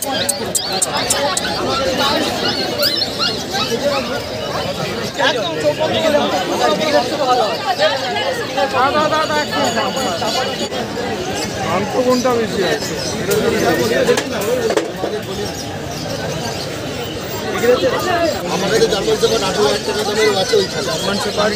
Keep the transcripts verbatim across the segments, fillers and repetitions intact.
কোনটা বেশি আছে আমাদের জার্মান শেফার্ড আঠারো হাজার টাকা দামের আছে ওই খেলা জার্মান শেফার্ড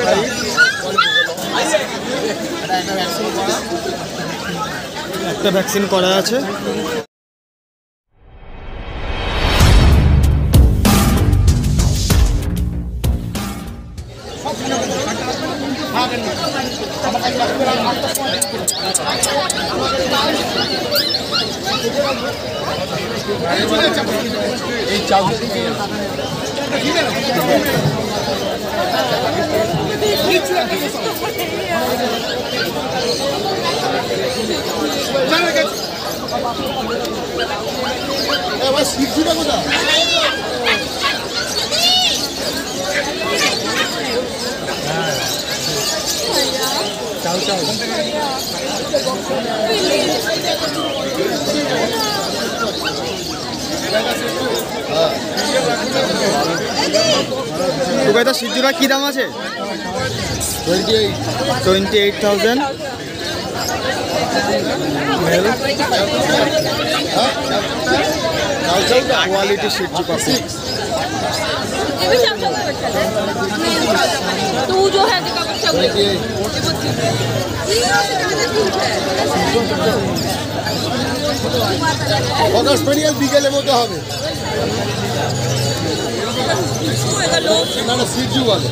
একটা ভ্যাকসিন করা আছে। এই চাল এবার শিখছিটা কোথা চাল চাল টুকাইদা সিজুরা কি দাম আছে? Twenty eight thousand. क्वालिटी सिज्जू पापी तू जो है বিকেলের মধ্যে হবে না না সিজু বলে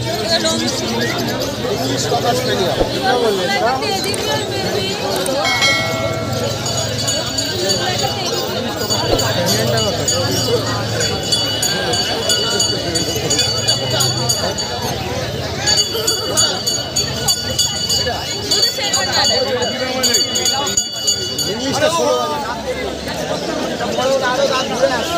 ইংলিশটা ষোলো আরো দাম ধরে আসো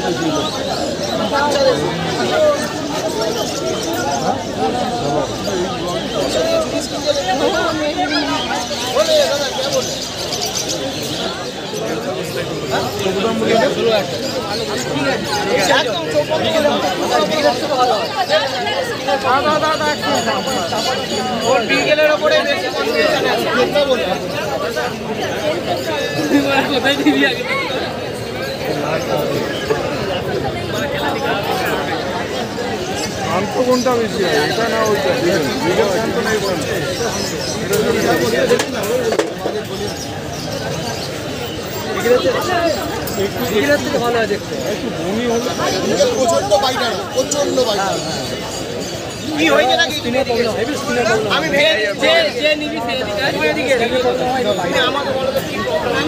শান্ত কোনটা বেশি হয় এটা না ওইটা বিকেল শান্ত নাই ভালো হয় দেখতে একটু বমি হলে প্রচন্ড বাইটা প্রচন্ড বাইটা কি হয়েছে নাকি আমি যে যে নিবি সেদিকে তুমি আমাকে বলো তো কি প্রবলেম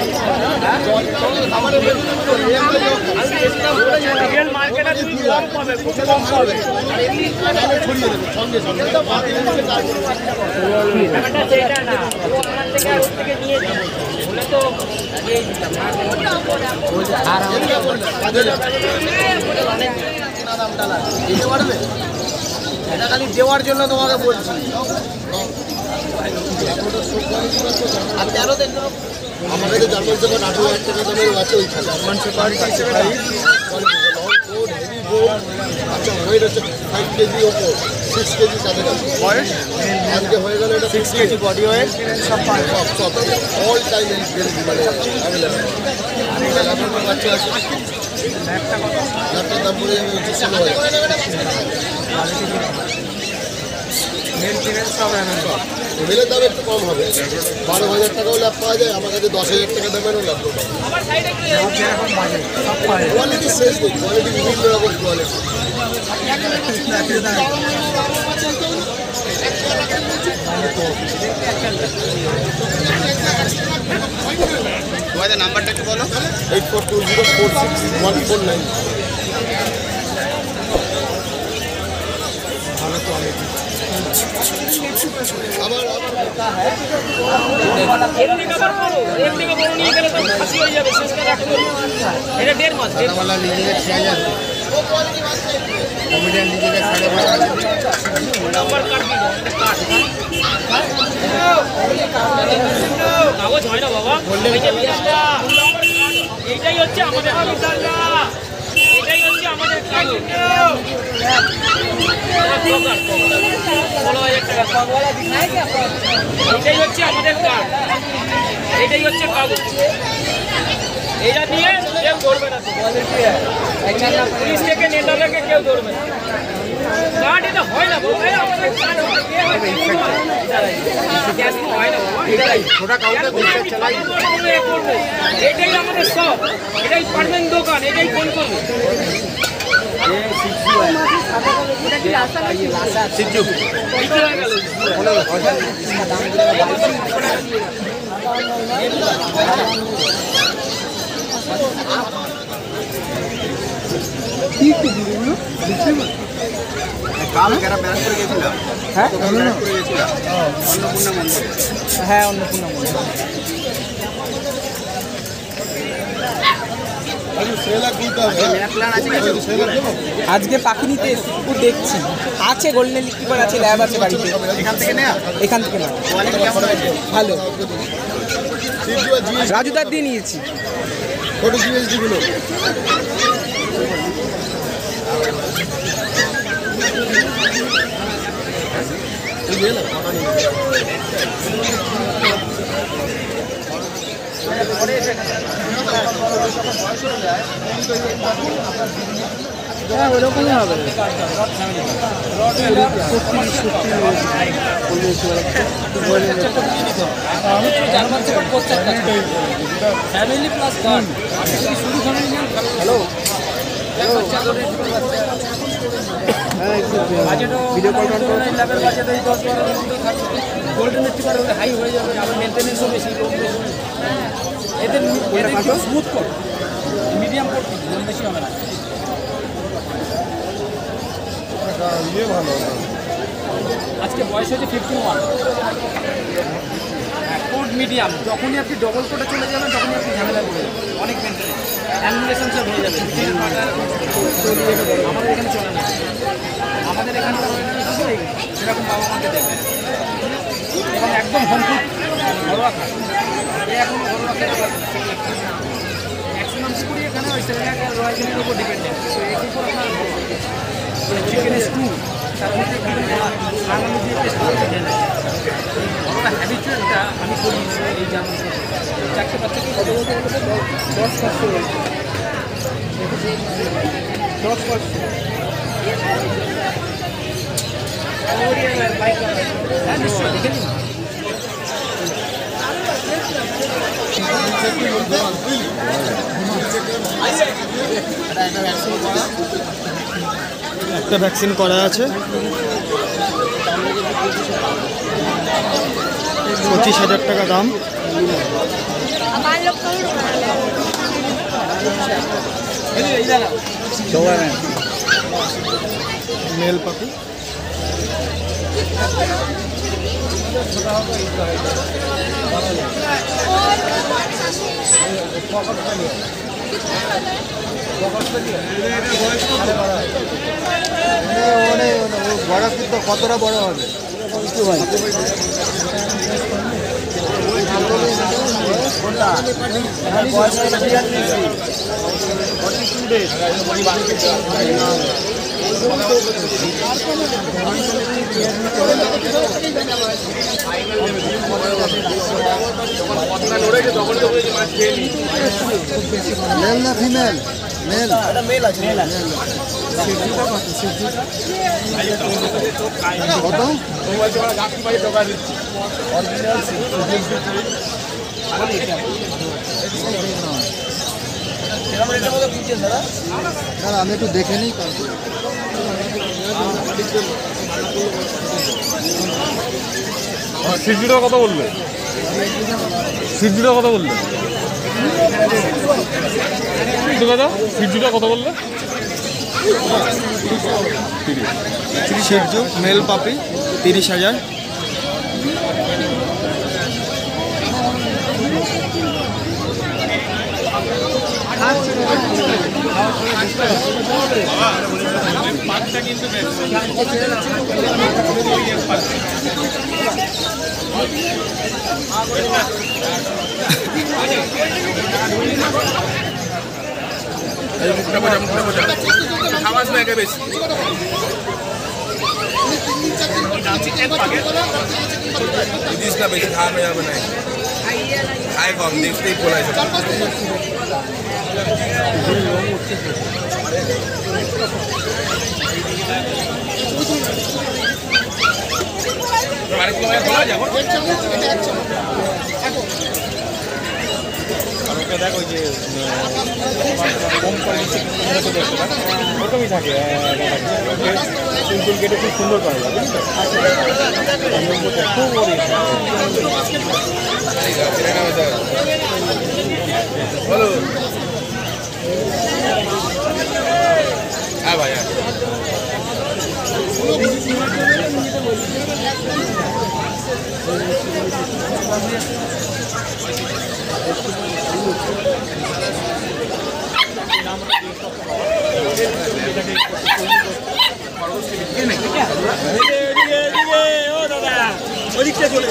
আমার আমি এসলাম রিয়েল মার্কেটে তুমি কম পাবে খুব কম পাবে আর এমনি আমি ছড়িয়ে দেব সঙ্গে সঙ্গে তো বাকি নিচে কাজ ব্যাপারটা সেটা না ও আমার থেকে আর ওর থেকে নিয়ে যাবে বলে তো এই দিলাম আর আমরা বললাম অনেক দামটা লাগে দিতে পারবে এটা খালি দেওয়ার জন্য তোমাকে বলছি আর তেরো দিন আমাদের জার্মান শেফার্ড আঠারো হাজার টাকা দামের আছে ওই খেলা জার্মান শেফার্ড আচ্ছা ওয়েট হচ্ছে ফাইভ কেজি ওপর সিক্স কেজি কাছাকাছি আজকে হয়ে গেল এটা সিক্স কেজি বডি ওয়েট সব সব সব অল টাইম মানে অ্যাভেলেবেল বাচ্চা আছে ল্যাপটপ দাম পড়ে যাবে হচ্ছে ষোলো হাজার মেলের দাম একটু কম হবে বারো হাজার টাকাও ল্যাপ পাওয়া যায় আমার কাছে দশ হাজার টাকা দামেরও ল্যাপটপ কোয়ালিটি শেষ নেই কোয়ালিটি বিভিন্ন রকম কোয়ালিটি তোমাদের নাম্বারটা একটু বলো eight four two zero four six one four nine ভালো কোয়ালিটি আবার এমনি কভার করো এমনি কভার নিয়ে গেলে তো ফাঁসি হয়ে যাবে শেষ করে রাখো এটা দেড় মাস দাদাওয়ালা নিজেদের ছয় হাজার ও কোয়ালিটি মাছ কমেডিয়ান নিজেদের সাড়ে পাঁচ হাজার নাম্বার কাট দিও কাট কাগজ হয় না বাবা এই যে বিশটা এইটাই হচ্ছে আমাদের এটাই হচ্ছে আমাদের কাগজ। ষোলো হাজার টাকা এটাই হচ্ছে আমাদের কার্ড, এটাই হচ্ছে কাগজ। এইটা নিয়ে কেউ ধরবে না, পুলিশ থেকে নেতা থেকে কেউ ধরবে না। কার্ড এটা হয় না বাবা, আমাদের কার্ড হয় না, এটাই আমাদের সব, এটাই পারবেন দোকান, এটাই ফোন করবে। হ্যাঁ অন্নপূর্ণা মন্দির। আজকে পাখি নিতে এসেছি, কুকুর দেখছি, আছে গোল্ডেন লিকুইড আছে, ল্যাব আছে বাড়িতে। এখান থেকে নেওয়া এখান থেকে নেওয়া ভালো। রাজুদার দিয়ে নিয়েছি। ছোট জিএসডি গুলো হ্যাঁ ওরকমই হবে। ফ্যামিলি প্লাস গার্ড শুধু ফ্যামিলি হ্যালো ভিডিও কল ল্যাবের বাজেট ওই দশ বারোর মধ্যেই থাকবে। গোল্ডেন রিট্রিভার হলে হাই হয়ে যাবে, আবার মেনটেন্যান্সও বেশি, এদের এদের স্মুথ কর, মিডিয়াম করতে বেশি হবে না। ইয়ে ভালো, আজকে বয়স হয়েছে ফিফটি ওয়ান, কোড মিডিয়াম। যখনই আপনি ডবল কোডে চলে যাবেন তখনই আপনি ঝামেলা করে যাবেন, অনেক মেনটেন্স অ্যানিমেশন সব হয়ে যাবে। আমাদের এখানে চলে না, আমাদের এখানে সেরকম বাবা মাকে দেবে এবং একদম হোমফুড ঘরোয়া খায়। এ এখন ঘরোয়া খেতে পারবে না, ম্যাক্সিমাম পুকুরি এখানে ওই সেরেনাকে রয়্যালের উপর ডিপেন্ডেন্ট। তো এর উপর আপনার চিকেন স্টু, তার মধ্যে বাঙালি যে টেস্ট করতে দেন, ঘরোয়া হ্যাবিচুয়ালটা আমি করি এই জামা চারটে বাচ্চাকে কত বলতে বলতে দশ পাঁচশো দশ পাঁচশো হ্যাঁ নিশ্চয়ই দেখে নিন। একটা ভ্যাকসিন করা আছে, পঁচিশ হাজার টাকা দাম। মেল পাখি বড় কিন্তু কতটা বড় হবে মেল না ফিমেল? মেল মেল আছে, মেল আছে। কত? আমি একটু দেখে নিই। সিজিটা কথা বললে, সিজিটা কথা বললে দাদা, সিজিটা কথা বললে তিরিশ মেল পাপি তিরিশ হাজার। এই মুখটা বোঝা মুখটা বোঝা আওয়াজ না একে বেশি জিনিসটা বেশি খাওয়ানো যাবে না খায় কম দেখতেই বলাই দেখো যে কম কোয়ালিটি ওরকমই থাকে সিম্পল কেটে খুব সুন্দর করা যায় খুব বলো হ্যাঁ ভাই ওদিকটা চলে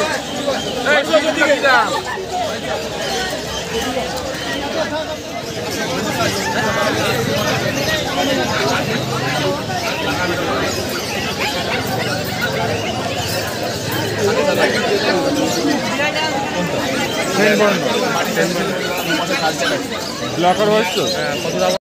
ব্লকার হয়েছে তো কত দাম